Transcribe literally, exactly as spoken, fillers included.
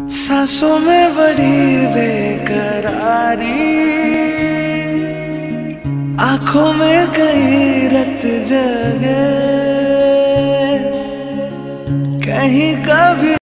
सांसों में बड़ी बेकरारी, आंखों में कई रत जगे, कहीं कभी